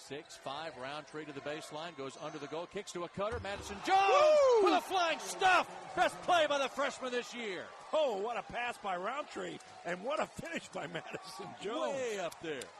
6'5", Roundtree to the baseline, goes under the goal, kicks to a cutter. Madison Jones with a flying stuff. Best play by the freshman this year. Oh, what a pass by Roundtree, and what a finish by Madison Jones. Way up there.